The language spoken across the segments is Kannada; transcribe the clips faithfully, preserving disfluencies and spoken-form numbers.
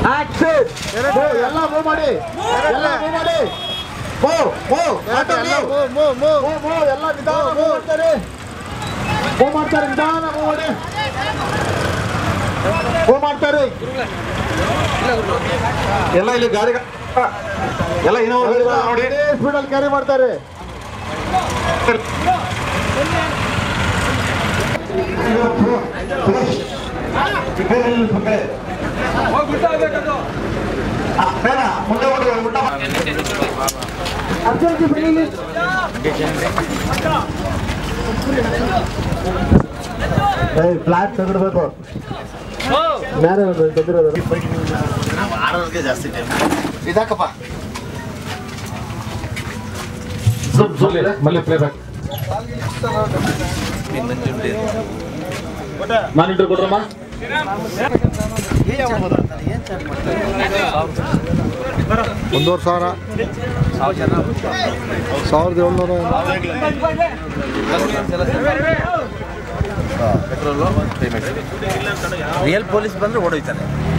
ಆಕ್ಷನ್ ಎಲ್ಲ ಮೂವ್ ಮಾಡಿ ಎಲ್ಲ ಮೂವ್ ಮಾಡಿ move move move move move ಎಲ್ಲ ನಿಧಾನ ಮೂವ್ ಮಾಡ್ತಾರೆ ಮೂವ್ ಮಾಡ್ತಾರೆ ನಿಧಾನ ಮೂವ್ ಮಾಡಿ ಮೂವ್ ಮಾಡ್ತಾರೆ ಎಲ್ಲ ಇಲ್ಲಿ ಗಾಡಿ ಎಲ್ಲ ಇನ್ನೋವಾ ನೋಡಿ ಸ್ಪೀಡಲ್ಲಿ ಕ್ಯಾರಿ ಮಾಡ್ತಾರೆ ಫ್ಲಾಟ್ ತಗೊಳ್ಬೇಕು ಆರೋಗ್ಯ ಜಾಸ್ತಿ ಟೈಮ್ ಇದಾಕಪ್ಪ ಮಲ್ಲಿ ಪ್ಲೇ ಬ್ಯಾಕ್ ಮಾನಿಟರ್ ಕೊಡ್ರಮ್ಮ ಒಂದೂವರೆ ಸಾವಿರ ಸಾವಿರದ ಏಳ್ನೂರ ಪೆಟ್ರೋಲು ಪೇಮೆಂಟ್ ರಿಯಲ್ ಪೊಲೀಸ್ ಬಂದ್ರೆ ಓಡೋಯ್ತಾನೆ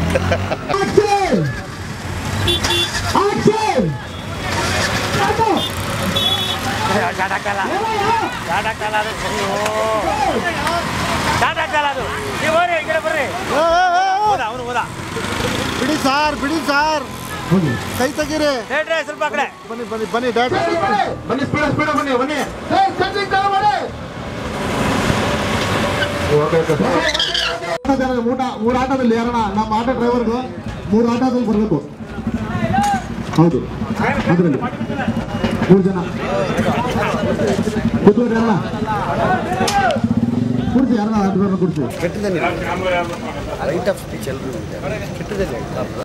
ಬಿಡಿ ಸಾರ್ ಬಿಡಿ ಸಾರ್ ಕೈ ತೆಗೀರಿ ಸ್ವಲ್ಪ ಕಡೆ ಬನ್ನಿ ಬನ್ನಿ ಬನ್ನಿ ಬನ್ನಿ ಸ್ಪೀಡ್ ಸ್ಪೀಡ್ ಬನ್ನಿ ಬನ್ನಿ ಮೂರು ಆಟೋದಲ್ಲಿ ಯಾರಣ ನಮ್ಮ ಆಟೋ ಡ್ರೈವರ್ಗೂ ಮೂರು ಆಟೋದಲ್ಲಿ ಬರಬೇಕು ಹೌದು ಅದರಲ್ಲಿ ಮೂರು ಜನ ಕೂತ್ಕೊಂಡು ಯಾರಣ ಕುಡಿಸಿ ಯಾರನ್ನ ಆಟೋದವ್ರನ್ನ ಕುಡಿಸಿ ಕೆಟ್ಟದಲ್ಲಿ ರೈಟ್ ಆಫ್ ಸ್ಪೀಚ್ ಎಲ್ಲರೂ ಕೆಟ್ಟದಲ್ಲಿ